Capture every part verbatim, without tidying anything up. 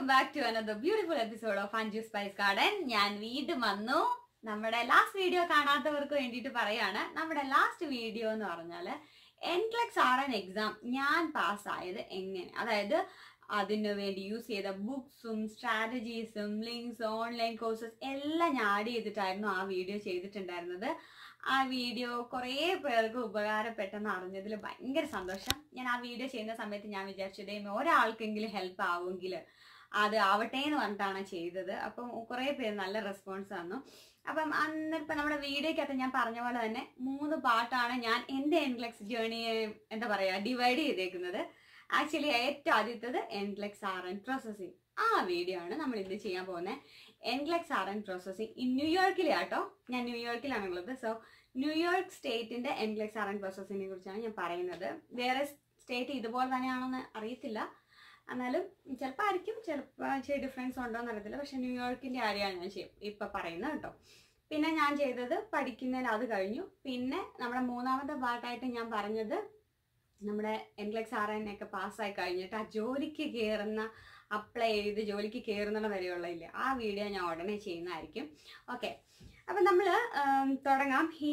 welcome back to another beautiful episode of Anju Spice Garden. ഞാൻ വീണ്ടും വന്നു. നമ്മുടെ ലാസ്റ്റ് വീഡിയോ കാണാത്തവർക്ക് വേണ്ടിയിട്ട് പറയാണ്. നമ്മുടെ ലാസ്റ്റ് വീഡിയോ എന്ന് പറഞ്ഞാൽ എൻക്ലെക്സ് ആർ എൻ എക്സാം ഞാൻ പാസ്സായത് എങ്ങനെ, അതായത് അതിനു വേണ്ടി യൂസ് ചെയ്ത ബുക്സും സ്ട്രാറ്റജീസും ലിങ്ക്സ് ഓൺലൈൻ കോഴ്സസ് എല്ലാം ഞാൻ ആഡ് ചെയ്തിട്ടായിരുന്നു ആ വീഡിയോ ചെയ്തിട്ടുണ്ടായിരുന്നത്. ആ വീഡിയോ കുറേ പേർക്ക് ഉപകാരപ്പെട്ടെന്ന് അറിഞ്ഞതിൽ ഭയങ്കര സന്തോഷം. ഞാൻ ആ വീഡിയോ ചെയ്യുന്ന സമയത്ത് ഞാൻ വിചാരിച്ചതേ ഒരാൾക്കെങ്കിലും ഹെൽപ്പ് ആവുമെങ്കിൽ അത് ആവട്ടെ എന്ന് പറഞ്ഞിട്ടാണ് ചെയ്തത്. അപ്പം കുറേ പേര് നല്ല റെസ്പോൺസ് തന്നു. അപ്പം അന്നിപ്പം നമ്മുടെ വീഡിയോക്കകത്ത് ഞാൻ പറഞ്ഞ പോലെ തന്നെ മൂന്ന് പാർട്ടാണ് ഞാൻ എൻ്റെ എൻക്ലെക്സ് ജേണിയെ എന്താ പറയുക ഡിവൈഡ് ചെയ്തേക്കുന്നത്. ആക്ച്വലി ഏറ്റവും ആദ്യത്തത് എൻക്ലെക്സ് ആർ എൻ പ്രോസസ്സിങ്. ആ വീഡിയോ ആണ് നമ്മൾ ഇന്ന് ചെയ്യാൻ പോകുന്നത്. NCLEX R N processing in ന്യൂയോർക്കിലെ ആട്ടോ. ഞാൻ ന്യൂയോർക്കിലാണുള്ളത്. സോ ന്യൂയോർക്ക് സ്റ്റേറ്റിന്റെ എൻക്ലെക്സ് ആർ എൻ പ്രോസസ്സിങ്ങിനെ കുറിച്ചാണ് ഞാൻ പറയുന്നത്. വേറെ സ്റ്റേറ്റ് ഇതുപോലെ തന്നെയാണെന്ന് അറിയത്തില്ല, എന്നാലും ചിലപ്പോൾ ആയിരിക്കും, ചിലപ്പോൾ ഇച്ചിരി ഡിഫറൻസ് ഉണ്ടോ എന്ന് അറിയത്തില്ല. പക്ഷെ ന്യൂയോർക്കിന്റെ കാര്യമാണ് ഞാൻ ഇപ്പം പറയുന്നത് കേട്ടോ. പിന്നെ ഞാൻ ചെയ്തത് പഠിക്കുന്നതിന് അത് കഴിഞ്ഞു. പിന്നെ നമ്മുടെ മൂന്നാമത്തെ പാർട്ടായിട്ട് ഞാൻ പറഞ്ഞത് നമ്മുടെ എൻക്ലെക്സ് ആർ എൻ ഒക്കെ പാസ്സായി കഴിഞ്ഞിട്ട് ആ ജോലിക്ക് കയറുന്ന അപ്ലൈ ചെയ്ത് ജോലിക്ക് കയറുന്നിടം വരെയുള്ള ഇല്ല, ആ വീഡിയോ ഞാൻ ഉടനെ ചെയ്യുന്നതായിരിക്കും. ഓക്കെ, അപ്പം നമ്മൾ തുടങ്ങാം. ഈ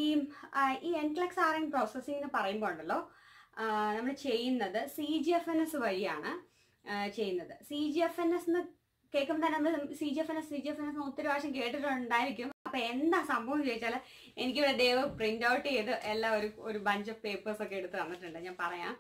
ഈ എൻക്ലെക്സ് ആർ എൻ പ്രോസസ്സിംഗ് എന്ന് പറയുമ്പോൾ ഉണ്ടല്ലോ, നമ്മൾ ചെയ്യുന്നത് C G F N S വഴിയാണ് ചെയ്യുന്നത്. C G F N S എന്ന് കേൾക്കുമ്പോൾ തന്നെ നമ്മൾ C G F N S C G F N S ഒത്തിരി പ്രാവശ്യം കേട്ടിട്ടുണ്ടായിരിക്കും. അപ്പം എന്താ സംഭവം എന്ന് ചോദിച്ചാൽ എനിക്കിവിടെ ദൈവ പ്രിന്റ് ഔട്ട് ചെയ്ത് എല്ലാം ഒരു ഒരു ബഞ്ച് ഓഫ് പേപ്പേഴ്സ് ഒക്കെ എടുത്ത് തന്നിട്ടുണ്ട്. ഞാൻ പറയാം.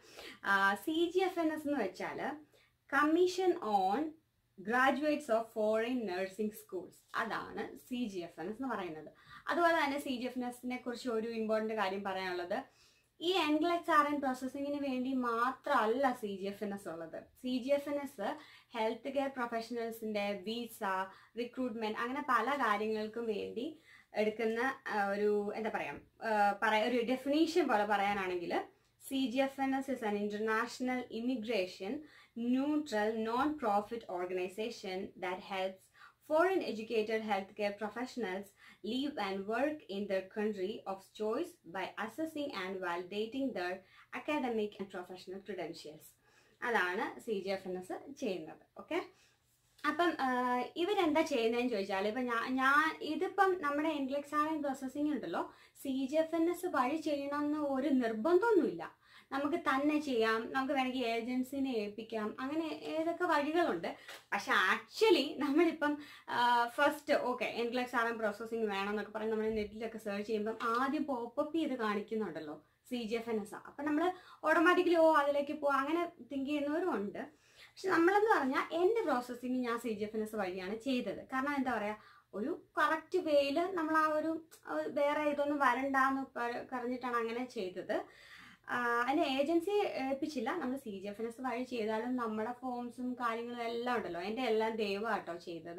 C G F N S എന്ന് വെച്ചാൽ commission on graduates of foreign nursing schools, അതാണ് C G F N S എന്ന് പറയുന്നത്. അതുപോലെ തന്നെ സി ജി എഫ് എൻ എസിനെ കുറിച്ച് ഒരു ഇമ്പോർട്ടൻ്റ് കാര്യം പറയാനുള്ളത്, ഈ എൻക്ലെക്സ് ആർ എൻ പ്രോസസ്സിങ്ങിന് വേണ്ടി മാത്രമല്ല C G F N S ഉള്ളത്. C G F N S health care പ്രൊഫഷണൽസിൻ്റെ വിസ, റിക്രൂട്ട്മെന്റ്, അങ്ങനെ പല കാര്യങ്ങൾക്കും വേണ്ടി എടുക്കുന്ന ഒരു എന്താ പറയുക പറയാ ഒരു ഡെഫിനീഷൻ പോലെ പറയാനാണെങ്കിൽ C G F N S is an international immigration neutral non profit organisation that helps foreign educated healthcare professionals live and work in their country of choice by assessing and validating their academic and professional credentials. അതാണ് C G F N S ചെയ്യുന്നത്. Okay, അപ്പം ഇവരെന്താ ചെയ്യുന്നതെന്ന് ചോദിച്ചാൽ, ഇപ്പം ഞാൻ ഞാൻ ഇതിപ്പം നമ്മുടെ എൻക്ലെക്സ് ആർ എൻ പ്രോസസ്സിംഗ് ഉണ്ടല്ലോ, C G F N S വഴി ചെയ്യണമെന്ന് ഒരു നിർബന്ധമൊന്നുമില്ല. നമുക്ക് തന്നെ ചെയ്യാം, നമുക്ക് വേണമെങ്കിൽ ഏജൻസിനെ ഏൽപ്പിക്കാം, അങ്ങനെ ഏതൊക്കെ വഴികളുണ്ട്. പക്ഷെ ആക്ച്വലി നമ്മളിപ്പം first okay NCLEX R N processing വേണം എന്നൊക്കെ പറഞ്ഞ് നമ്മൾ നെറ്റിലൊക്കെ സെർച്ച് ചെയ്യുമ്പം ആദ്യം പോപ്പപ്പ് ചെയ്ത് കാണിക്കുന്നുണ്ടല്ലോ C G F N S. അപ്പം നമ്മൾ ഓട്ടോമാറ്റിക്കലി ഓ അതിലേക്ക് പോവാം അങ്ങനെ തിങ്ക് ചെയ്യുന്നവരും ഉണ്ട്. പക്ഷെ നമ്മളെന്ന് പറഞ്ഞാൽ എൻ്റെ പ്രോസസ്സിങ് ഞാൻ C G F N S വഴിയാണ് ചെയ്തത്. കാരണം എന്താ പറയുക, ഒരു കറക്റ്റ് വേയിൽ നമ്മൾ ആ ഒരു വേറെ ഇതൊന്നും വരണ്ടാന്ന് പറഞ്ഞിട്ടാണ് അങ്ങനെ ചെയ്തത്. അതിൻ്റെ ഏജൻസി ഏൽപ്പിച്ചില്ല. നമ്മൾ C G F N S വഴി ചെയ്താലും നമ്മുടെ ഫോംസും കാര്യങ്ങളും എല്ലാം ഉണ്ടല്ലോ, എൻ്റെ എല്ലാം ദൈവമാട്ടോ ചെയ്തത്.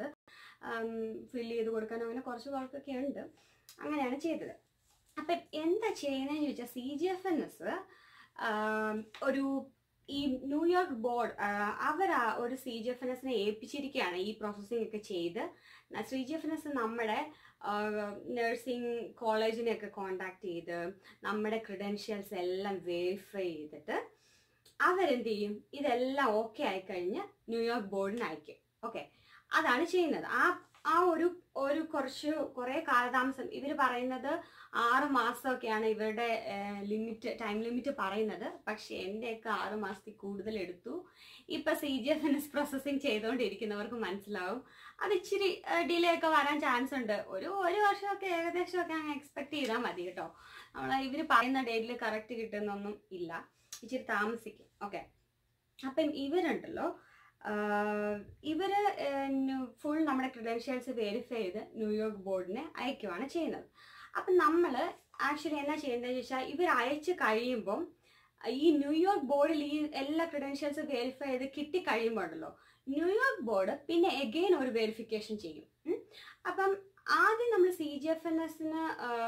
ഫില്ല് ചെയ്ത് കൊടുക്കാനും അങ്ങനെ കുറച്ച് വർക്കൊക്കെ ഉണ്ട്. അങ്ങനെയാണ് ചെയ്തത്. അപ്പം എന്താ ചെയ്യുന്നതെന്ന് ചോദിച്ചാൽ, C G F N S ഒരു ഈ ന്യൂയോർക്ക് ബോർഡ് അവർ ഒരു സി ജി എഫ് എൻ എസിനെ ഏൽപ്പിച്ചിരിക്കുകയാണ് ഈ പ്രോസസ്സിംഗ് ഒക്കെ ചെയ്ത്. C G F N S നമ്മുടെ നഴ്സിംഗ് കോളേജിനെയൊക്കെ കോണ്ടാക്ട് ചെയ്ത് നമ്മുടെ ക്രെഡൻഷ്യൽസ് എല്ലാം വെരിഫൈ ചെയ്തിട്ട് അവരെന്ത് ചെയ്യും, ഇതെല്ലാം ഓക്കെ ആയിക്കഴിഞ്ഞ് ന്യൂയോർക്ക് ബോർഡിന് അയക്കും. ഓക്കെ, അതാണ് ചെയ്യുന്നത്. ആ ആ ഒരു ഒരു കുറച്ച് കുറേ കാലതാമസം ഇവർ പറയുന്നത് ആറ് മാസമൊക്കെയാണ് ഇവരുടെ ലിമിറ്റ് ടൈം ലിമിറ്റ് പറയുന്നത്. പക്ഷെ എൻ്റെയൊക്കെ ആറ് മാസത്തിൽ കൂടുതൽ എടുത്തു. ഇപ്പം C G F N S processing ചെയ്തുകൊണ്ടിരിക്കുന്നവർക്ക് മനസ്സിലാവും അത് ഇച്ചിരി ഡിലേ ഒക്കെ വരാൻ ചാൻസ് ഉണ്ട്. ഒരു ഒരു വർഷമൊക്കെ ഏകദേശമൊക്കെ അങ്ങ് എക്സ്പെക്ട് ചെയ്താൽ മതി കേട്ടോ. നമ്മൾ ഇവർ പറയുന്ന ഡേറ്റിൽ കറക്റ്റ് കിട്ടുന്നൊന്നും ഇല്ല, ഇച്ചിരി താമസിക്കും. ഓക്കെ, അപ്പം ഇവരുണ്ടല്ലോ ഇവര് ഫുൾ നമ്മുടെ ക്രെഡൻഷ്യൽസ് വെരിഫൈ ചെയ്ത് ന്യൂയോർക്ക് ബോർഡിനെ അയക്കുകയാണ് ചെയ്യുന്നത്. അപ്പം നമ്മൾ ആക്ച്വലി എന്നാ ചെയ്യേണ്ടതെന്ന് ചോദിച്ചാൽ, ഇവർ അയച്ച് കഴിയുമ്പം ഈ ന്യൂയോർക്ക് ബോർഡിൽ ഈ എല്ലാ ക്രെഡൻഷ്യൽസ് വെരിഫൈ ചെയ്ത് കിട്ടിക്കഴിയുമ്പോൾ ഉണ്ടല്ലോ, ന്യൂയോർക്ക് ബോർഡ് പിന്നെ എഗെയിൻ ഒരു വെരിഫിക്കേഷൻ ചെയ്യും. അപ്പം ആദ്യം നമ്മൾ സി ജി എഫ് എൻ എസിന്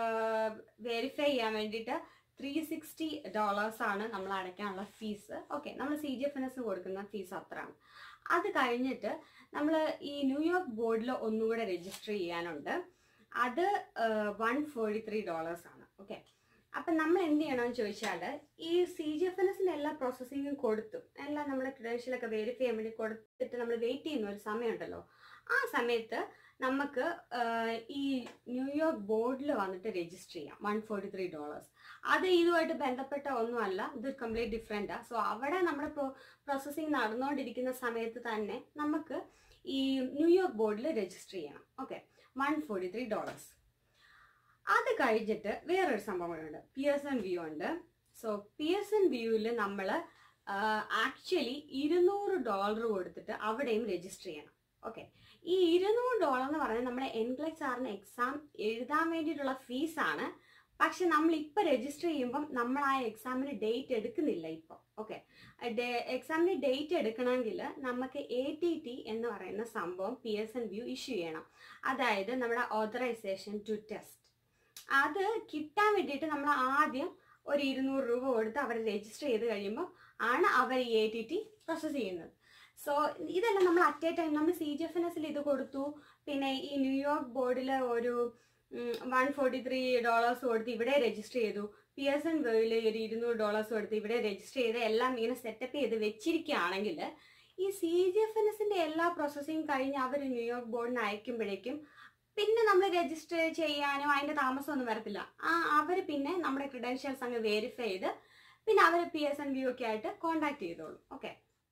വെരിഫൈ ചെയ്യാൻ വേണ്ടിയിട്ട് ത്രീ സിക്സ്റ്റി ഡോളേഴ്സ് ആണ് നമ്മൾ അടയ്ക്കാനുള്ള ഫീസ്. ഓക്കെ, നമ്മൾ C G F N S കൊടുക്കുന്ന ഫീസ് അത്രയാണ്. അത് കഴിഞ്ഞിട്ട് നമ്മൾ ഈ ന്യൂയോർക്ക് ബോർഡിൽ ഒന്നുകൂടെ രജിസ്റ്റർ ചെയ്യാനുണ്ട്. അത് വൺ ഫോർട്ടി ത്രീ ഡോളേഴ്സ് ആണ്. ഓക്കെ, അപ്പം നമ്മൾ എന്ത് ചെയ്യണമെന്ന് ചോദിച്ചാൽ ഈ സി ജി എഫ് എൻ എസിൻ്റെ എല്ലാ പ്രോസസ്സിങ്ങും കൊടുത്തു എല്ലാം നമ്മുടെ ക്രെഡൻഷ്യലൊക്കെ വെരിഫൈ ചെയ്യാൻ വേണ്ടി കൊടുത്തിട്ട് നമ്മൾ വെയിറ്റ് ചെയ്യുന്ന ഒരു സമയമുണ്ടല്ലോ, ആ സമയത്ത് നമുക്ക് ഈ ന്യൂയോർക്ക് ബോർഡിൽ വന്നിട്ട് രജിസ്റ്റർ ചെയ്യാം വൺ ഫോർട്ടി ത്രീ ഡോളേഴ്സ്. അത് ഇതുമായിട്ട് ബന്ധപ്പെട്ട ഒന്നുമല്ല, ഇത് കംപ്ലീറ്റ് ഡിഫറെൻറ്റാണ്. സോ അവിടെ നമ്മുടെ പ്രോ പ്രോസസ്സിങ് നടന്നുകൊണ്ടിരിക്കുന്ന സമയത്ത് തന്നെ നമുക്ക് ഈ ന്യൂയോർക്ക് ബോർഡിൽ രജിസ്റ്റർ ചെയ്യണം. Okay, one forty three dollars. അത് കഴിഞ്ഞിട്ട് വേറൊരു സംഭവങ്ങളുണ്ട്, പിയേഴ്സൺ വ്യൂ ഉണ്ട്. സോ പിയേഴ്സൺ വ്യൂവിൽ നമ്മൾ ആക്ച്വലി ഇരുന്നൂറ് ഡോളർ കൊടുത്തിട്ട് അവിടെയും രജിസ്റ്റർ ചെയ്യണം. ഓക്കെ, ഈ ഇരുന്നൂറ് ഡോളർ എന്ന് പറയുന്നത് നമ്മുടെ എൻക്ലെക്സ് ആറിന് എക്സാം എഴുതാൻ വേണ്ടിയിട്ടുള്ള ഫീസാണ്. പക്ഷെ നമ്മൾ ഇപ്പോൾ രജിസ്റ്റർ ചെയ്യുമ്പം നമ്മൾ ആ എക്സാമിന് ഡേറ്റ് എടുക്കുന്നില്ല ഇപ്പോൾ. ഓക്കെ, എക്സാമിന് ഡേറ്റ് എടുക്കണമെങ്കിൽ നമുക്ക് എ ടി ടി എന്ന് പറയുന്ന സംഭവം പിയേഴ്സൺ വ്യൂ ഇഷ്യൂ ചെയ്യണം. അതായത് നമ്മുടെ ഓതറൈസേഷൻ ടു ടെസ്റ്റ്. അത് കിട്ടാൻ വേണ്ടിയിട്ട് നമ്മൾ ആദ്യം ഒരു ഇരുന്നൂറ് രൂപ കൊടുത്ത് അവർ രജിസ്റ്റർ ചെയ്ത് കഴിയുമ്പോൾ ആണ് അവർ ഈ എ ടി ടി പ്രോസസ്സ് ചെയ്യുന്നത്. സോ ഇതെല്ലാം നമ്മൾ അറ്റ് എ ടൈം നമ്മൾ സി ജി എഫ് എൻ എസിൽ ഇത് കൊടുത്തു, പിന്നെ ഈ ന്യൂയോർക്ക് ബോർഡിൽ ഒരു വൺ ഫോർട്ടി ത്രീ ഡോളേഴ്സ് കൊടുത്ത് ഇവിടെ രജിസ്റ്റർ ചെയ്തു, പിയേഴ്സൺ വേയിൽ ഒരു ഇരുന്നൂറ് ഡോളേഴ്സ് കൊടുത്ത് ഇവിടെ രജിസ്റ്റർ ചെയ്ത് എല്ലാം ഇങ്ങനെ സെറ്റപ്പ് ചെയ്ത് വെച്ചിരിക്കുകയാണെങ്കിൽ ഈ സി ജി എഫ് എൻ എസിൻ്റെ എല്ലാ പ്രോസസ്സിങ് കഴിഞ്ഞ് അവർ ന്യൂയോർക്ക് ബോർഡിന് അയക്കുമ്പോഴേക്കും പിന്നെ നമ്മൾ രജിസ്റ്റർ ചെയ്യാനോ അതിൻ്റെ താമസമൊന്നും വരത്തില്ല. ആ അവർ പിന്നെ നമ്മുടെ ക്രെഡൻഷ്യൽസ് അങ്ങ് വെരിഫൈ ചെയ്ത് പിന്നെ അവർ പിയേഴ്സൺ വ്യൂ ഒക്കെ ആയിട്ട് കോൺടാക്ട് ചെയ്തോളും. ഓക്കെ,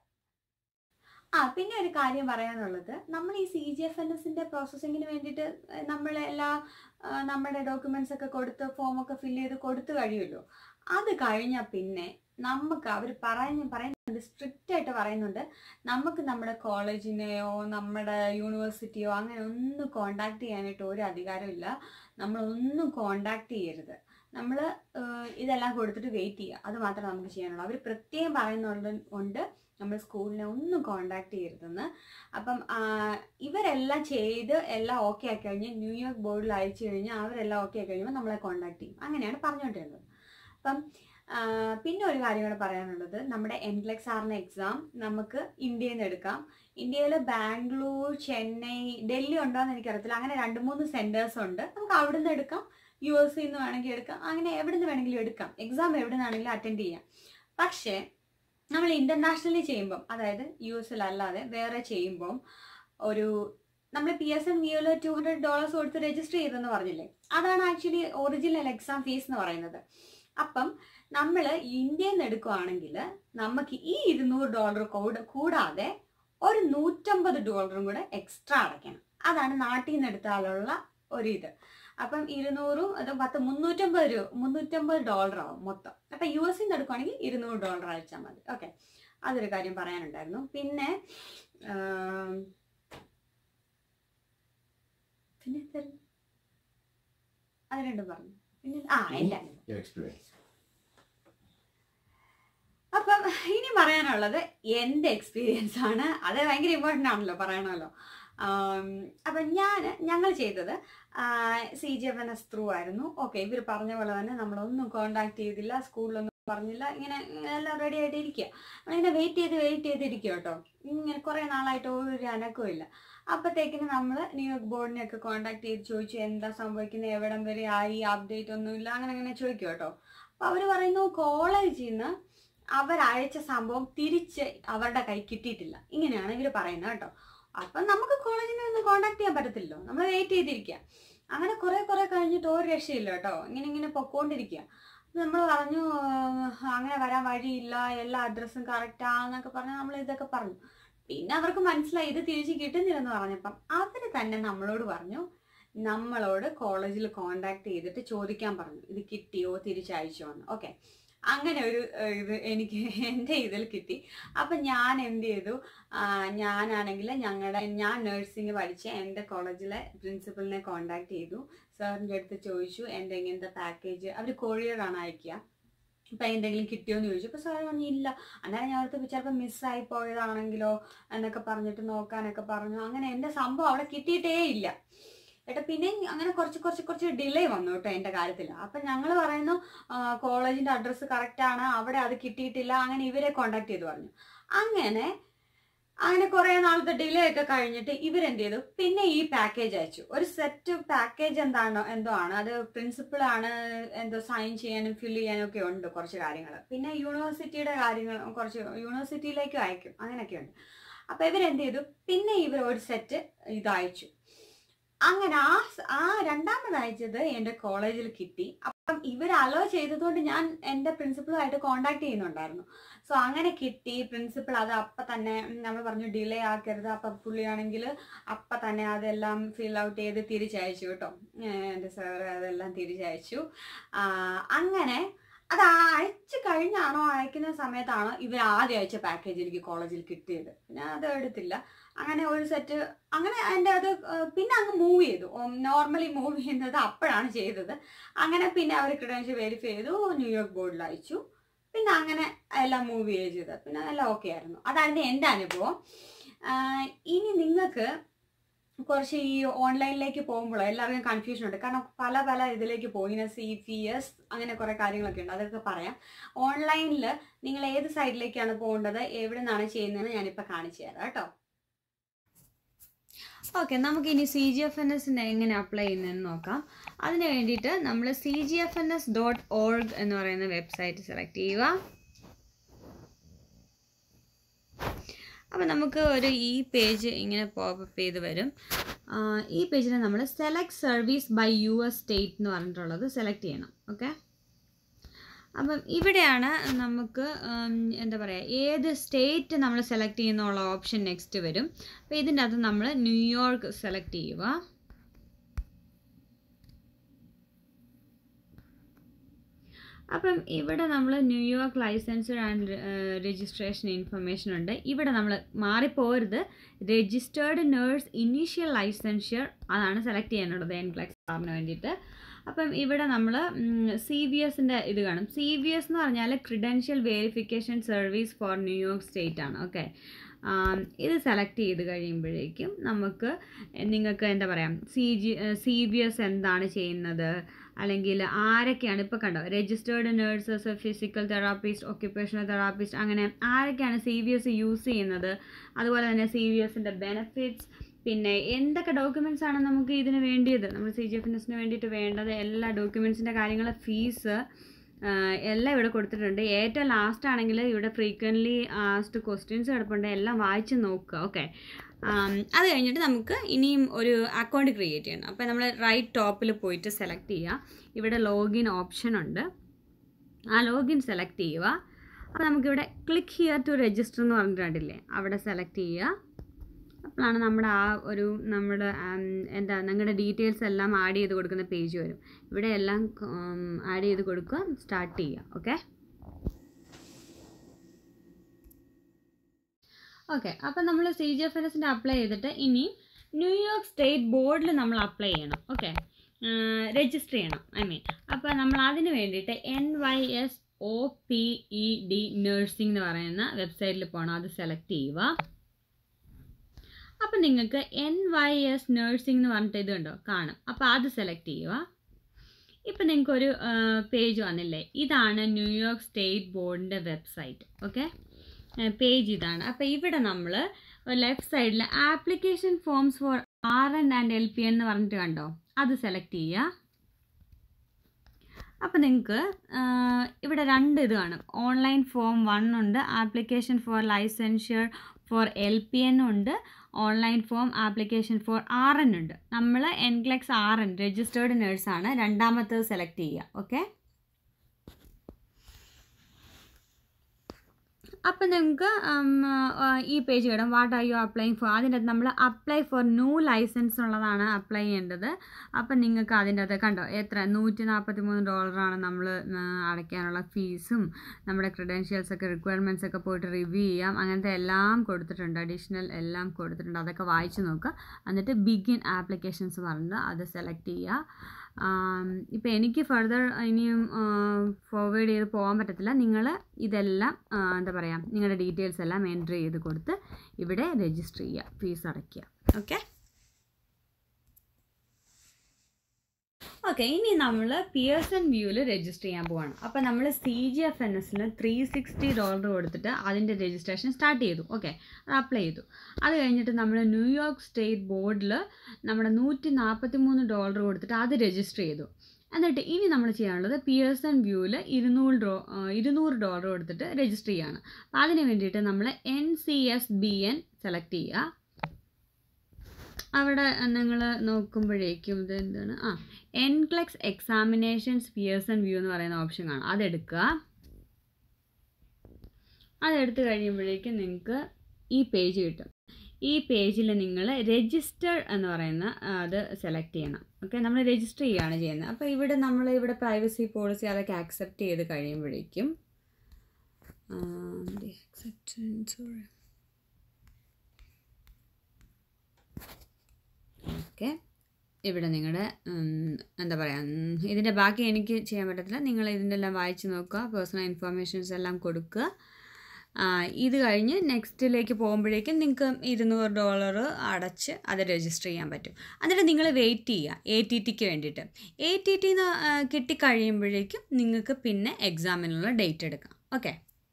ആ പിന്നെ ഒരു കാര്യം പറയാനുള്ളത്, നമ്മൾ ഈ സി ജി എഫ് എൻ എസിൻ്റെ പ്രോസസ്സിങ്ങിന് വേണ്ടിയിട്ട് നമ്മളെല്ലാ നമ്മുടെ ഡോക്യുമെൻറ്റ്സ് ഒക്കെ കൊടുത്ത് ഫോമൊക്കെ ഫില്ല് ചെയ്ത് കൊടുത്തു കഴിയുമല്ലോ. അത് കഴിഞ്ഞാൽ പിന്നെ നമുക്ക് അവർ പറയുന്ന പറയുന്നുണ്ട് സ്ട്രിക്റ്റ് ആയിട്ട് പറയുന്നുണ്ട്, നമുക്ക് നമ്മുടെ കോളേജിനെയോ നമ്മുടെ യൂണിവേഴ്സിറ്റിയോ അങ്ങനെ ഒന്നും കോണ്ടാക്ട് ചെയ്യാനായിട്ട് ഒരു അധികാരമില്ല. നമ്മളൊന്നും കോണ്ടാക്ട് ചെയ്യരുത്, നമ്മൾ ഇതെല്ലാം കൊടുത്തിട്ട് വെയിറ്റ് ചെയ്യുക, അത് മാത്രമേ നമുക്ക് ചെയ്യാനുള്ളൂ. അവർ പ്രത്യേകം പറയുന്നുണ്ട് നമ്മൾ സ്കൂളിനെ ഒന്നും കോണ്ടാക്ട് ചെയ്യരുതെന്ന്. അപ്പം ഇവരെല്ലാം ചെയ്ത് എല്ലാം ഓക്കെ ആക്കി കഴിഞ്ഞ് ന്യൂയോർക്ക് ബോർഡിൽ അയച്ചു കഴിഞ്ഞാൽ അവരെല്ലാം ഓക്കെ ആക്കി കഴിയുമ്പോൾ നമ്മളെ കോണ്ടാക്ട് ചെയ്യും. അങ്ങനെയാണ് പറഞ്ഞുകൊണ്ടിരുന്നത്. അപ്പം പിന്നെ ഒരു കാര്യം കൂടെ പറയാനുള്ളത്, നമ്മുടെ എൻക്ലെക്സ് ആറിന് എക്സാം നമുക്ക് ഇന്ത്യയിൽ നിന്ന് എടുക്കാം. ഇന്ത്യയിൽ ബാംഗ്ലൂർ, ചെന്നൈ, ഡൽഹി ഉണ്ടോ എന്ന് എനിക്കറിയത്തില്ല, അങ്ങനെ രണ്ട് മൂന്ന് സെൻറ്റേഴ്സ് ഉണ്ട്. നമുക്ക് അവിടെ നിന്ന് എടുക്കാം, യു എസ് നിന്ന് വേണമെങ്കിൽ എടുക്കാം, അങ്ങനെ എവിടെ നിന്ന് വേണമെങ്കിലും എടുക്കാം. എക്സാം എവിടെ നിന്നാണെങ്കിലും അറ്റൻഡ് ചെയ്യാം. പക്ഷേ നമ്മൾ ഇൻ്റർനാഷണലി ചെയ്യുമ്പം, അതായത് യു എസിലല്ലാതെ വേറെ ചെയ്യുമ്പം, ഒരു നമ്മൾ പി എസ് എൻ വിയിൽ ടു ഹൺഡ്രഡ് ഡോളേഴ്സ് കൊടുത്ത് രജിസ്റ്റർ ചെയ്തെന്ന് പറഞ്ഞില്ലേ, അതാണ് ആക്ച്വലി ഒറിജിനൽ എക്സാം ഫീസ് എന്ന് പറയുന്നത്. അപ്പം നമ്മൾ ഇന്ത്യയിൽ നിന്ന് എടുക്കുകയാണെങ്കിൽ നമുക്ക് ഈ ഇരുന്നൂറ് ഡോളർ കൂടാതെ ഒരു നൂറ്റമ്പത് ഡോളറും കൂടെ എക്സ്ട്രാ അടയ്ക്കണം. അതാണ് നാട്ടിൽ നിന്ന് എടുത്താലുള്ള ഒരിത്. അപ്പം ഇരുന്നൂറും അത് പത്ത് മുന്നൂറ്റമ്പത് രൂപ മുന്നൂറ്റമ്പത് ഡോളർ ആവും മൊത്തം. അപ്പം യു എസിൽ നിന്ന് എടുക്കുകയാണെങ്കിൽ ഇരുന്നൂറ് ഡോളർ അയച്ചാൽ മതി. ഓക്കെ, അതൊരു കാര്യം പറയാനുണ്ടായിരുന്നു. പിന്നെ പിന്നെ അത് രണ്ടും പറഞ്ഞു. പിന്നെ ആ എൻ്റെ അപ്പം ഇനി പറയാനുള്ളത് എൻ്റെ എക്സ്പീരിയൻസ് ആണ്. അത് ഭയങ്കര ഇമ്പോർട്ടൻ്റ് ആണല്ലോ, പറയണമല്ലോ. അപ്പം ഞാൻ ഞങ്ങൾ ചെയ്തത് C G F N S through ആയിരുന്നു. ഓക്കെ, ഇവർ പറഞ്ഞ പോലെ തന്നെ നമ്മളൊന്നും കോണ്ടാക്ട് ചെയ്തില്ല, സ്കൂളിലൊന്നും പറഞ്ഞില്ല, ഇങ്ങനെ എല്ലാം റെഡി ആയിട്ട് ഇരിക്കുക. നമ്മളിങ്ങനെ വെയിറ്റ് ചെയ്ത് വെയിറ്റ് ചെയ്തിരിക്കുക കേട്ടോ. ഇങ്ങനെ കുറേ നാളായിട്ട് ഒരു അനക്കവും ഇല്ല. അപ്പോഴത്തേക്കിന് നമ്മൾ ന്യൂയോർക്ക് ബോർഡിനെയൊക്കെ കോണ്ടാക്ട് ചെയ്ത് ചോദിച്ചു എന്താ സംഭവിക്കുന്നത്, എവിടം വരെ ആയി, അപ്ഡേറ്റ് ഒന്നുമില്ല, അങ്ങനെ അങ്ങനെ ചോദിക്കും കേട്ടോ. അപ്പോൾ അവർ പറയുന്നു കോളേജിൽ നിന്ന് അവരയച്ച സംഭവം തിരിച്ച് അവരുടെ കൈ കിട്ടിയിട്ടില്ല, ഇങ്ങനെയാണ് ഇവർ പറയുന്നത് കേട്ടോ. അപ്പം നമുക്ക് കോളേജിനെ ഒന്നും കോണ്ടാക്ട് ചെയ്യാൻ പറ്റത്തില്ലല്ലോ, നമ്മൾ വെയിറ്റ് ചെയ്തിരിക്കുക. അങ്ങനെ കുറേ കുറേ കഴിഞ്ഞിട്ട് ഒരു രക്ഷയില്ല കേട്ടോ, ഇങ്ങനെ ഇങ്ങനെ പൊക്കോണ്ടിരിക്കുക. നമ്മൾ പറഞ്ഞു അങ്ങനെ വരാൻ വഴിയില്ല, എല്ലാ അഡ്രസ്സും കറക്റ്റാന്നൊക്കെ പറഞ്ഞാൽ നമ്മൾ ഇതൊക്കെ പറഞ്ഞു. പിന്നെ അവർക്ക് മനസ്സിലായി ഇത് തിരിച്ച് കിട്ടുന്നില്ലെന്ന് പറഞ്ഞപ്പം അവർ തന്നെ നമ്മളോട് പറഞ്ഞു, നമ്മളോട് കോളേജിൽ കോണ്ടാക്ട് ചെയ്തിട്ട് ചോദിക്കാൻ പറഞ്ഞു ഇത് കിട്ടിയോ തിരിച്ചയച്ചോ എന്ന്. ഓക്കെ, അങ്ങനെ ഒരു ഇത് എനിക്ക് എൻ്റെ ഇതിൽ കിട്ടി. അപ്പം ഞാൻ എന്ത് ചെയ്തു, ഞാനാണെങ്കിൽ ഞങ്ങളുടെ ഞാൻ നഴ്സിംഗ് പഠിച്ച എൻ്റെ കോളേജിലെ പ്രിൻസിപ്പലിനെ കോണ്ടാക്ട് ചെയ്തു. സാറിൻ്റെ അടുത്ത് ചോദിച്ചു എൻ്റെ ഇങ്ങനത്തെ പാക്കേജ്, അവർ കൊറിയറാണ് അയക്കുക, ഇപ്പം എന്തെങ്കിലും കിട്ടിയോ എന്ന് ചോദിച്ചു. അപ്പോൾ സാർ പറഞ്ഞില്ല. അന്നേരം ഞാൻ അടുത്ത് ചിലപ്പോൾ മിസ്സായി പോയതാണെങ്കിലോ എന്നൊക്കെ പറഞ്ഞിട്ട് നോക്കാനൊക്കെ പറഞ്ഞു. അങ്ങനെ എൻ്റെ സംഭവം അവിടെ കിട്ടിയിട്ടേ ഇല്ല ഏട്ടാ. പിന്നെ അങ്ങനെ കുറച്ച് കുറച്ച് കുറച്ച് ഡിലേ വന്നു കേട്ടോ എൻ്റെ കാര്യത്തിൽ. അപ്പം ഞങ്ങൾ പറയുന്നു കോളേജിൻ്റെ അഡ്രസ്സ് കറക്റ്റാണ്, അവിടെ അത് കിട്ടിയിട്ടില്ല, അങ്ങനെ ഇവരെ കോണ്ടാക്ട് ചെയ്ത് പറഞ്ഞു. അങ്ങനെ അങ്ങനെ കുറേ നാളത്തെ ഡിലേ ഒക്കെ കഴിഞ്ഞിട്ട് ഇവരെന്ത് ചെയ്തു, പിന്നെ ഈ പാക്കേജ് അയച്ചു. ഒരു സെറ്റ് പാക്കേജ് എന്താണോ എന്തോ ആണ്, അത് പ്രിൻസിപ്പളാണ് എന്തോ സൈൻ ചെയ്യാനും ഫില്ല് ചെയ്യാനും ഒക്കെ ഉണ്ട് കുറച്ച് കാര്യങ്ങൾ. പിന്നെ യൂണിവേഴ്സിറ്റിയുടെ കാര്യങ്ങൾ കുറച്ച് യൂണിവേഴ്സിറ്റിയിലേക്കും അയക്കും, അങ്ങനെയൊക്കെ ഉണ്ട്. അപ്പം ഇവരെന്ത് ചെയ്തു, പിന്നെ ഇവർ ഒരു സെറ്റ് ഇത് അയച്ചു. അങ്ങനെ ആ ആ രണ്ടാമത് അയച്ചത് എൻ്റെ കോളേജിൽ കിട്ടി. അപ്പം ഇവർ അലോ ചെയ്തതുകൊണ്ട് ഞാൻ എൻ്റെ പ്രിൻസിപ്പളുമായിട്ട് കോണ്ടാക്ട് ചെയ്യുന്നുണ്ടായിരുന്നു. സോ അങ്ങനെ കിട്ടി. പ്രിൻസിപ്പൾ അത് അപ്പം തന്നെ നമ്മൾ പറഞ്ഞു ഡിലേ ആക്കരുത്. അപ്പം പുള്ളിയാണെങ്കിൽ അപ്പം തന്നെ അതെല്ലാം ഫിൽ ഔട്ട് ചെയ്ത് തിരിച്ചയച്ചു കേട്ടോ. എൻ്റെ സാറ് അതെല്ലാം തിരിച്ചയച്ചു. അങ്ങനെ അത് അയച്ചു കഴിഞ്ഞാണോ അയക്കുന്ന സമയത്താണോ ഇവർ ആദ്യം അയച്ച പാക്കേജ് എനിക്ക് കോളേജിൽ കിട്ടിയത്. ഞാൻ അത് എടുത്തില്ല. അങ്ങനെ ഒരു സെറ്റ് അങ്ങനെ എൻ്റെ അത് പിന്നെ അങ്ങ് മൂവ് ചെയ്തു. നോർമലി മൂവ് ചെയ്യുന്നത് അപ്പോഴാണ് ചെയ്തത്. അങ്ങനെ പിന്നെ അവർ ക്രെഡൻഷ്യൽ വെരിഫൈ ചെയ്തു, ന്യൂയോർക്ക് ബോർഡിൽ അയച്ചു. പിന്നെ അങ്ങനെ എല്ലാം മൂവ് ചെയ്യുക ചെയ്തത്. പിന്നെ എല്ലാം ഓക്കെ ആയിരുന്നു. അതായിരുന്നു എൻ്റെ അനുഭവം. ഇനി നിങ്ങൾക്ക് കുറച്ച് ഈ ഓൺലൈനിലേക്ക് പോകുമ്പോൾ എല്ലാവർക്കും കൺഫ്യൂഷൻ ഉണ്ട്. കാരണം പല പല ഇതിലേക്ക് പോകും. ഇങ്ങനെ സി പി എസ് അങ്ങനെ കുറേ കാര്യങ്ങളൊക്കെ ഉണ്ട്. അതൊക്കെ പറയാം. ഓൺലൈനിൽ നിങ്ങൾ ഏത് സൈഡിലേക്കാണ് പോകേണ്ടത്, എവിടെ നിന്നാണ് ചെയ്യുന്നതെന്ന് ഞാനിപ്പോൾ കാണിച്ചു തരാം കേട്ടോ. ഓക്കെ, നമുക്കിനി സി ജി എഫ് എൻ എസിന് എങ്ങനെ അപ്ലൈ ചെയ്യുന്നതെന്ന് നോക്കാം. അതിന് വേണ്ടിയിട്ട് നമ്മൾ C G F N S dot org എന്ന് പറയുന്ന വെബ്സൈറ്റ് സെലക്ട് ചെയ്യുക. അപ്പോൾ നമുക്ക് ഒരു ഈ പേജ് ഇങ്ങനെ പോപ്പപ്പ് ചെയ്ത് വരും. ഈ പേജിൽ നമ്മൾ select service by U S state എന്ന് പറഞ്ഞിട്ടുള്ളത് സെലക്ട് ചെയ്യണം. ഓക്കെ, അപ്പം ഇവിടെയാണ് നമുക്ക് എന്താ പറയുക, ഏത് സ്റ്റേറ്റ് നമ്മൾ സെലക്ട് ചെയ്യുന്നുള്ള ഓപ്ഷൻ നെക്സ്റ്റ് വരും. അപ്പോൾ ഇതിൻ്റെ അകത്ത് നമ്മൾ ന്യൂയോർക്ക് സെലക്ട് ചെയ്യുക. അപ്പം ഇവിടെ നമ്മൾ New York licensed and registration information ഉണ്ട്. ഇവിടെ നമ്മൾ മാറിപ്പോരുത്, രജിസ്റ്റേർഡ് നേഴ്സ് ഇനീഷ്യൽ ലൈസൻഷ്യർ അതാണ് സെലക്ട് ചെയ്യാനുള്ളത് എൻക്ലെക്സ് ആറിന് വേണ്ടിയിട്ട്. അപ്പം ഇവിടെ നമ്മൾ സി വി എസിൻ്റെ ഇത് കാണും. സി വി എസ് എന്ന് പറഞ്ഞാൽ credential verification service for New York state ആണ്. ഓക്കെ, ഇത് സെലക്ട് ചെയ്ത് കഴിയുമ്പോഴേക്കും നമുക്ക് നിങ്ങൾക്ക് എന്താ പറയുക, C G C B S എന്താണ് ചെയ്യുന്നത്, അല്ലെങ്കിൽ ആരൊക്കെയാണ് ഇപ്പോൾ കണ്ടോ, registered nurses, physical therapist, occupational therapist, അങ്ങനെ ആരൊക്കെയാണ് സി ബി എസ് യൂസ് ചെയ്യുന്നത്, അതുപോലെ തന്നെ സി ബി എസിൻ്റെ ബെനിഫിറ്റ്സ്, പിന്നെ എന്തൊക്കെ ഡോക്യുമെൻറ്റ്സ് ആണ് നമുക്ക് ഇതിന് വേണ്ടിയത്, നമ്മൾ സി ജി എഫ് എൻ എസിന് വേണ്ടിയിട്ട് വേണ്ടത്, എല്ലാ ഡോക്യുമെൻറ്റ്സിൻ്റെ കാര്യങ്ങൾ, ഫീസ് എല്ലാം ഇവിടെ കൊടുത്തിട്ടുണ്ട്. ഏറ്റവും ലാസ്റ്റ് ആണെങ്കിൽ ഇവിടെ ഫ്രീക്വൻ്റ്ലി ആസ്ക്ഡ് ക്വസ്റ്റ്യൻസ് കിടപ്പുണ്ട്, എല്ലാം വായിച്ച് നോക്കുക. ഓക്കെ, അത് കഴിഞ്ഞിട്ട് നമുക്ക് ഇനിയും ഒരു അക്കൗണ്ട് ക്രിയേറ്റ് ചെയ്യണം. അപ്പോൾ നമ്മൾ റൈറ്റ് ടോപ്പിൽ പോയിട്ട് സെലക്ട് ചെയ്യുക. ഇവിടെ ലോഗിൻ ഓപ്ഷൻ ഉണ്ട്, ആ ലോഗിൻ സെലക്ട് ചെയ്യുക. അപ്പോൾ നമുക്കിവിടെ ക്ലിക്ക് ഹിയർ ടു രജിസ്റ്റർ എന്ന് പറഞ്ഞിട്ടുണ്ടല്ലേ, അവിടെ സെലക്ട് ചെയ്യുക. അപ്പോഴാണ് നമ്മുടെ ആ ഒരു നമ്മുടെ എന്താ നിങ്ങളുടെ ഡീറ്റെയിൽസ് എല്ലാം ആഡ് ചെയ്ത് കൊടുക്കുന്ന പേജ് വരും. ഇവിടെ എല്ലാം ആഡ് ചെയ്ത് കൊടുക്കുക, സ്റ്റാർട്ട് ചെയ്യുക. ഓക്കെ ഓക്കെ അപ്പം നമ്മൾ സി ജി എഫ് എൻ എസിൻ്റെ അപ്ലൈ ചെയ്തിട്ട് ഇനി ന്യൂയോർക്ക് സ്റ്റേറ്റ് ബോർഡിൽ നമ്മൾ അപ്ലൈ ചെയ്യണം. ഓക്കെ, രജിസ്റ്റർ ചെയ്യണം ഐ മീൻ. അപ്പോൾ നമ്മൾ അതിന് വേണ്ടിയിട്ട് N Y S O P E D nursing എന്ന് പറയുന്ന വെബ്സൈറ്റിൽ പോകണം. അത് സെലക്ട് ചെയ്യുക. അപ്പം നിങ്ങൾക്ക് എൻ വൈ എസ് നഴ്സിംഗ് എന്ന് പറഞ്ഞിട്ട് ഇതുണ്ടോ കാണും. അപ്പോൾ അത് സെലക്ട് ചെയ്യുക. ഇപ്പം നിങ്ങൾക്കൊരു പേജ് വന്നില്ലേ, ഇതാണ് ന്യൂയോർക്ക് സ്റ്റേറ്റ് ബോർഡിൻ്റെ വെബ്സൈറ്റ്. ഓക്കെ, പേജ് ഇതാണ്. അപ്പോൾ ഇവിടെ നമ്മൾ ലെഫ്റ്റ് സൈഡിൽ application forms for R N and L P N എന്ന് പറഞ്ഞിട്ട് കണ്ടോ, അത് സെലക്ട് ചെയ്യുക. അപ്പോൾ നിങ്ങൾക്ക് ഇവിടെ രണ്ട് ഇത് കാണും. ഓൺലൈൻ ഫോം വൺ ഉണ്ട്, application for licensure for L P N ഉണ്ട്, online form application for R N ഉണ്ട്. നമ്മൾ എൻക്ലെക്സ് ആർ എൻ രജിസ്റ്റേർഡ് നേഴ്സാണ്, രണ്ടാമത്തേത് സെലക്ട് ചെയ്യുക. ഓക്കെ, അപ്പം നിങ്ങൾക്ക് ഈ പേജ് കിട്ടും. What are you applying for, അതിൻ്റെ അകത്ത് നമ്മൾ അപ്ലൈ ഫോർ ന്യൂ ലൈസൻസ് ഉള്ളതാണ് അപ്ലൈ ചെയ്യേണ്ടത്. അപ്പം നിങ്ങൾക്ക് അതിൻ്റെ അകത്ത് കണ്ടോ എത്ര നൂറ്റി നാൽപ്പത്തി മൂന്ന് ഡോളറാണ് നമ്മൾ അടയ്ക്കാനുള്ള ഫീസും, നമ്മുടെ ക്രെഡൻഷ്യൽസൊക്കെ റിക്വയർമെൻറ്റ്സ് ഒക്കെ പോയിട്ട് റിവ്യൂ ചെയ്യാം, അങ്ങനത്തെ എല്ലാം കൊടുത്തിട്ടുണ്ട്, അഡീഷണൽ എല്ലാം കൊടുത്തിട്ടുണ്ട്. അതൊക്കെ വായിച്ച് നോക്കുക. എന്നിട്ട് ബിഗിൻ ആപ്ലിക്കേഷൻസ് പറഞ്ഞത് അത് സെലക്ട് ചെയ്യുക. ഇപ്പോൾ എനിക്ക് ഫർദർ ഇനിയും ഫോർവേഡ് ചെയ്ത് പോകാൻ പറ്റത്തില്ല. നിങ്ങൾ ഇതെല്ലാം എന്താ പറയുക, നിങ്ങളുടെ ഡീറ്റെയിൽസ് എല്ലാം എൻട്രി ചെയ്ത് കൊടുത്ത് ഇവിടെ രജിസ്റ്റർ ചെയ്യുക, ഫീസ് അടയ്ക്കുക. ഓക്കെ ഓക്കെ, ഇനി നമ്മൾ പിയേഴ്സൺ വ്യൂവിൽ രജിസ്റ്റർ ചെയ്യാൻ പോവാണ്. അപ്പോൾ നമ്മൾ സി ജി എഫ് എൻ എസിന് ത്രീ സിക്സ്റ്റി ഡോളർ കൊടുത്തിട്ട് അതിൻ്റെ രജിസ്ട്രേഷൻ സ്റ്റാർട്ട് ചെയ്തു. ഓക്കെ, അത് അപ്ലൈ ചെയ്തു. അത് കഴിഞ്ഞിട്ട് നമ്മൾ ന്യൂയോർക്ക് സ്റ്റേറ്റ് ബോർഡിൽ നമ്മുടെ നൂറ്റി നാൽപ്പത്തി മൂന്ന് ഡോളർ കൊടുത്തിട്ട് അത് രജിസ്റ്റർ ചെയ്തു. എന്നിട്ട് ഇനി നമ്മൾ ചെയ്യാനുള്ളത് പിയേഴ്സൺ വ്യൂവിൽ ഇരുന്നൂറ് ഡോ ഇരുന്നൂറ് ഡോളർ കൊടുത്തിട്ട് രജിസ്റ്റർ ചെയ്യുകയാണ്. അപ്പോൾ അതിന് വേണ്ടിയിട്ട് നമ്മൾ N C S B N select ചെയ്യുക. അവിടെ നിങ്ങൾ നോക്കുമ്പോഴേക്കും ഇത് എന്താണ്, ആ എൻക്ലെക്സ് എക്സാമിനേഷൻസ് പിയേഴ്സൺ വ്യൂ എന്ന് പറയുന്ന ഓപ്ഷൻ കാണാം. അതെടുക്കുക. അതെടുത്ത് കഴിയുമ്പോഴേക്കും നിങ്ങൾക്ക് ഈ പേജ് കിട്ടും. ഈ പേജിൽ നിങ്ങൾ രജിസ്റ്റർ എന്ന് പറയുന്ന അത് സെലക്ട് ചെയ്യണം. ഓക്കെ, നമ്മൾ രജിസ്റ്റർ ചെയ്യുകയാണ് ചെയ്യുന്നത്. അപ്പോൾ ഇവിടെ നമ്മൾ ഇവിടെ പ്രൈവസി പോളിസി അതൊക്കെ ആക്സെപ്റ്റ് ചെയ്ത് കഴിയുമ്പോഴേക്കും ഓക്കെ, ഇവിടെ നിങ്ങളുടെ എന്താ പറയുക, ഇതിൻ്റെ ബാക്കി എനിക്ക് ചെയ്യാൻ പറ്റത്തില്ല. നിങ്ങൾ ഇതിൻ്റെ എല്ലാം വായിച്ച് നോക്കുക, പേഴ്സണൽ ഇൻഫർമേഷൻസ് എല്ലാം കൊടുക്കുക. ഇത് കഴിഞ്ഞ് നെക്സ്റ്റിലേക്ക് പോകുമ്പോഴേക്കും നിങ്ങൾക്ക് ഇരുന്നൂറ് ഡോളർ അടച്ച് അത് രജിസ്റ്റർ ചെയ്യാൻ പറ്റും. എന്നിട്ട് നിങ്ങൾ വെയിറ്റ് ചെയ്യുക എ ടി ടിക്ക് വേണ്ടിയിട്ട്. എ ടി ടിന്ന് കിട്ടിക്കഴിയുമ്പോഴേക്കും നിങ്ങൾക്ക് പിന്നെ എക്സാമിനുള്ള ഡേറ്റ് എടുക്കാം. ഓക്കെ,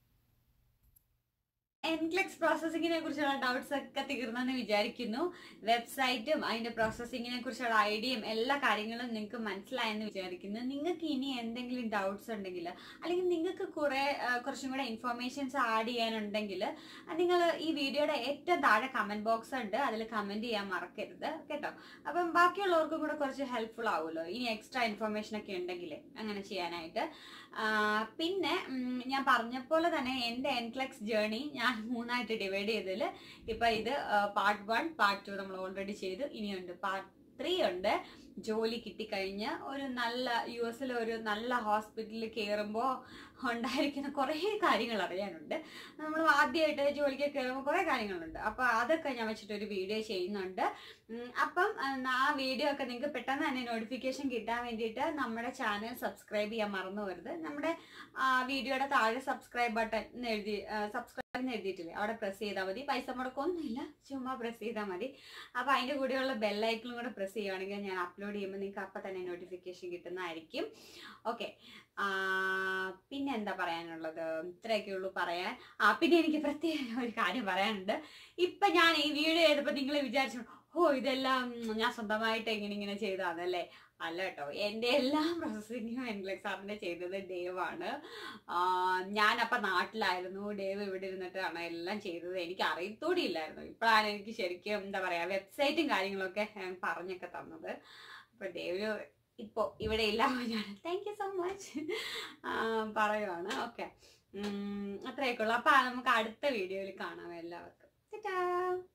എൻക്ലെക്സ് പ്രോസസ്സിങ്ങിനെ കുറിച്ചുള്ള ഡൗട്ട്സ് ഒക്കെ തീർന്നെന്ന് വിചാരിക്കുന്നു. വെബ്സൈറ്റും അതിന്റെ പ്രോസസ്സിങ്ങിനെ കുറിച്ചുള്ള ഐഡിയയും എല്ലാ കാര്യങ്ങളും നിങ്ങൾക്ക് മനസ്സിലായെന്ന് വിചാരിക്കുന്നു. നിങ്ങൾക്ക് ഇനി എന്തെങ്കിലും ഡൗട്ട്സ് ഉണ്ടെങ്കിൽ, അല്ലെങ്കിൽ നിങ്ങൾക്ക് കുറെ കുറച്ചും കൂടെ ഇൻഫർമേഷൻസ് ആഡ് ചെയ്യാനുണ്ടെങ്കിൽ നിങ്ങൾ ഈ വീഡിയോയുടെ ഏറ്റവും താഴെ കമന്റ് ബോക്സ് ഉണ്ട്, അതിൽ കമന്റ് ചെയ്യാൻ മറക്കരുത് കേട്ടോ. അപ്പം ബാക്കിയുള്ളവർക്കും കൂടെ കുറച്ച് ഹെൽപ്ഫുൾ ആവുമല്ലോ ഇനി എക്സ്ട്രാ ഇൻഫർമേഷൻ ഒക്കെ ഉണ്ടെങ്കിൽ അങ്ങനെ ചെയ്യാനായിട്ട്. പിന്നെ ഞാൻ പറഞ്ഞ പോലെ തന്നെ എൻ്റെ എൻക്ലെക്സ് ജേർണി ഞാൻ മൂന്നായിട്ട് ഡിവൈഡ് ചെയ്തതിൽ ഇപ്പം ഇത് പാർട്ട് വൺ പാർട്ട് ടു നമ്മൾ ഓൾറെഡി ചെയ്തു. ഇനിയുണ്ട് പാർട്ട് ത്രീ ഉണ്ട്. ജോലി കിട്ടിക്കഴിഞ്ഞ് ഒരു നല്ല യു എസിൽ ഒരു നല്ല ഹോസ്പിറ്റലിൽ കയറുമ്പോൾ ഉണ്ടായിരിക്കുന്ന കുറേ കാര്യങ്ങൾ അറിയാനുണ്ട്. നമ്മൾ ആദ്യമായിട്ട് ജോലിക്ക് കയറുമ്പോൾ കുറേ കാര്യങ്ങളുണ്ട്. അപ്പോൾ അതൊക്കെ ഞാൻ വെച്ചിട്ടൊരു വീഡിയോ ചെയ്യുന്നുണ്ട്. അപ്പം ആ വീഡിയോ ഒക്കെ നിങ്ങൾക്ക് പെട്ടെന്ന് തന്നെ നോട്ടിഫിക്കേഷൻ കിട്ടാൻ വേണ്ടിയിട്ട് നമ്മുടെ ചാനൽ സബ്സ്ക്രൈബ് ചെയ്യാൻ മറന്നു പോകരുത്. നമ്മുടെ വീഡിയോയുടെ താഴെ സബ്സ്ക്രൈബ് ബട്ടൺ എന്ന് എഴുതി സബ്സ്ക്രൈബ് എന്ന് എഴുതിയിട്ടില്ലേ, അവിടെ പ്രസ് ചെയ്താൽ മതി. പൈസ മുടക്കൊന്നുമില്ല, ചുമ്മാ പ്രസ് ചെയ്താൽ മതി. അപ്പോൾ അതിൻ്റെ കൂടെയുള്ള ബെല്ലൈക്കണും കൂടെ പ്രസ് ചെയ്യുകയാണെങ്കിൽ ഞാൻ അപ്ലോഡ് ചെയ്യുമ്പോൾ നിങ്ങൾക്ക് അപ്പം തന്നെ നോട്ടിഫിക്കേഷൻ കിട്ടുന്നതായിരിക്കും. ഓക്കെ, പിന്നെ എന്താ പറയാനുള്ളത്, ഇത്രയൊക്കെ ഉള്ളൂ പറയാൻ. ആ പിന്നെ എനിക്ക് പ്രത്യേക ഒരു കാര്യം പറയാനുണ്ട്. ഇപ്പം ഞാൻ ഈ വീഡിയോ ചെയ്തപ്പോൾ നിങ്ങൾ വിചാരിച്ചു ഓ ഇതെല്ലാം ഞാൻ സ്വന്തമായിട്ട് എങ്ങനെ ഇങ്ങനെ ചെയ്തതാണല്ലേ. അല്ല കേട്ടോ, എൻ്റെ എല്ലാ പ്രോസസ്സിങ്ങും എൻക്ലെക്സ് സാറിൻ്റെ ചെയ്തത് ഡേവാണ്. ഞാനപ്പം നാട്ടിലായിരുന്നു, ഡേവ് ഇവിടെ ഇരുന്നിട്ടാണ് എല്ലാം ചെയ്തത്. എനിക്ക് അറിയത്തോടെ ഇല്ലായിരുന്നു. ഇപ്പോഴാണ് എനിക്ക് ശരിക്കും എന്താ പറയുക വെബ്സൈറ്റും കാര്യങ്ങളൊക്കെ പറഞ്ഞൊക്കെ തന്നത്. അപ്പോൾ ഡേവ് ഇപ്പോൾ ഇവിടെ ഇല്ല, ഞാൻ താങ്ക് യു സോ മച്ച് പറയുവാണ്. ഓക്കെ, അത്രയൊക്കെ ഉള്ളൂ. അപ്പം നമുക്ക് അടുത്ത വീഡിയോയിൽ കാണാം എല്ലാവർക്കും. ടാറ്റാ.